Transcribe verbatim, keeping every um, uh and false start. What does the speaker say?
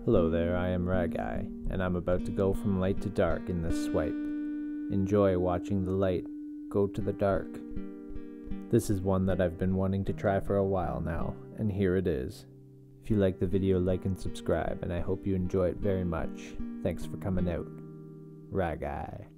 Hello there, I am RyGuy, and I'm about to go from light to dark in this swipe. Enjoy watching the light go to the dark. This is one that I've been wanting to try for a while now, and here it is. If you like the video, like and subscribe, and I hope you enjoy it very much. Thanks for coming out. RyGuy.